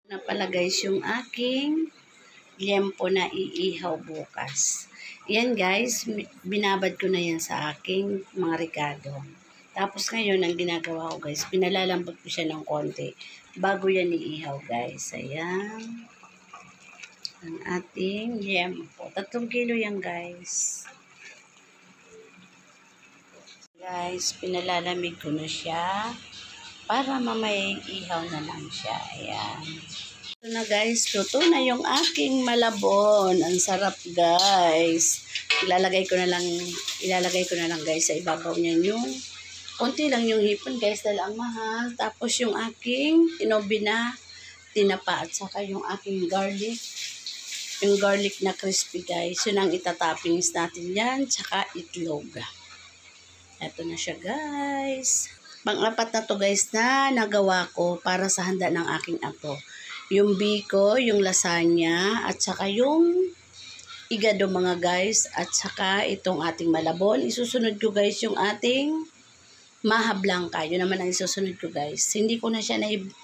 Na pala guys yung aking liempo na iihaw bukas. Yan guys, binabad ko na yan sa aking mga rekado. Tapos ngayon, ang ginagawa ko guys, pinalalambot ko siya ng konti bago yan iihaw guys. Ayan. Ang ating liempo. 3 kilo yan guys. Guys, pinalalamig ko na siya para mamaya ihaw na lang siya. Ayan. Ito na guys, luto na yung aking malabon. Ang sarap guys. Ilalagay ko na lang guys sa ibabaw niya yung konti lang yung hipon guys dahil ang mahal. Tapos yung aking tinobi na tinapa at saka yung aking garlic. Yung garlic na crispy guys. Yun ang itatoppings natin yan. Tsaka itlog. Ito na siya guys. Pang-apat na to guys na nagawa ko para sa handa ng aking apo. Yung biko, yung lasagna, at saka yung igado mga guys, at saka itong ating malabon. Isusunod ko guys yung ating maha blanca. Yun naman ang isusunod ko guys. Hindi ko na siya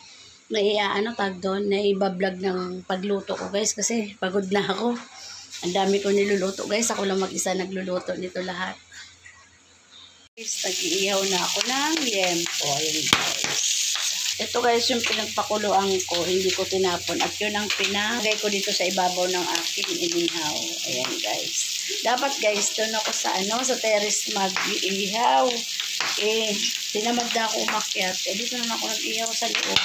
naibablog ng pagluto ko guys kasi pagod na ako. Ang dami ko niluluto guys. Ako lang mag-isa nagluluto nito lahat. Guys, nag-iihaw na ako ng liempo. Ayan guys. Ito guys yung pinagpakuluan ko, hindi ko tinapon. At yun ang pinagay ko dito sa ibabaw ng aking inihaw. Ayan guys. Dapat guys, doon ako sa terrace mag-iihaw. Tinamad na ako umakyat. Dito na ako nag-iihaw sa loob.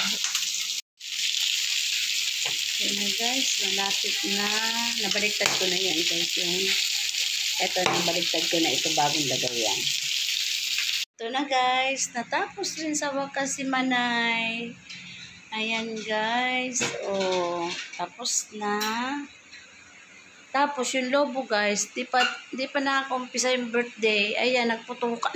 Ayan na guys, malapit na. Nabaliktad ko na yan guys. Ito, nabaliktad ko na ito bagong lagay yan. Ito na guys, natapos rin sa wakas si Manay. Ayan guys, tapos na. Tapos yung lobo guys, di pa nakaka-umpisa yung birthday. Ayan, nagputukan.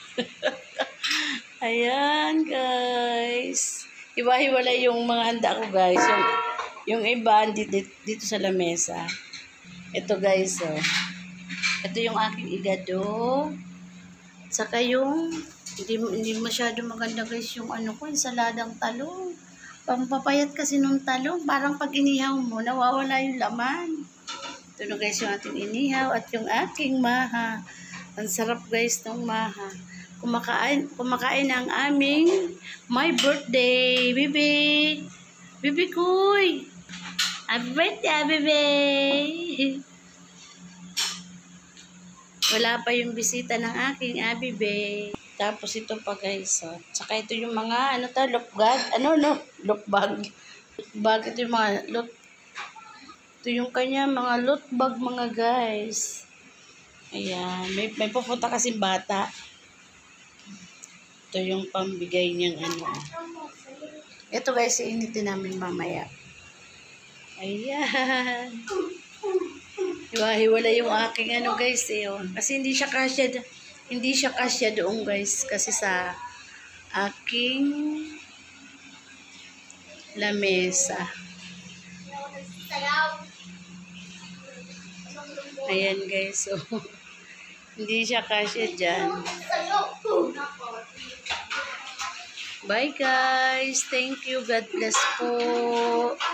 Ayan guys. Iwa-hiwala yung mga handa ko guys. Yung iba dito sa lamesa. Ito guys, ito yung aking igado. Saka yung, hindi masyado maganda guys yung yung saladang talong. Pampapayat kasi nung talong, parang pag inihaw mo, nawawala yung laman. Ito na guys yung ating inihaw at yung aking maha. Ang sarap guys ng maha. Kumakain ang aming my birthday, bibi. Bibi kuy. Happy birthday, bibi. Wala pa yung bisita ng aking abibe. Tapos ito pa guys. Tsaka ito yung mga, lukbag. Lukbag. Lukbag. Ito yung mga, ito yung kanya mga lukbag mga guys. Ayan. May pupunta kasi bata. Ito yung pambigay niyang Ito guys, initin namin mamaya. Ayan. Hiwa-hiwala yung aking guys kasi hindi siya kasya doon guys kasi sa aking lamesa. Ayan guys, hindi siya kasya dyan. Bye guys, thank you, God bless po.